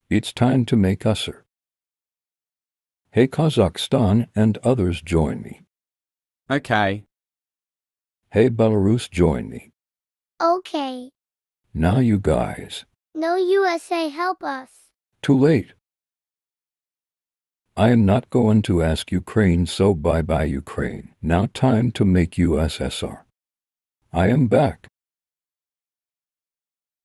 It's time to make ussr. Hey Kazakhstan and others join me. Okay. Hey Belarus join me. Okay. Now you guys. No USA help us. Too late. I am not going to ask Ukraine, so bye-bye Ukraine. Now time to make USSR. I am back.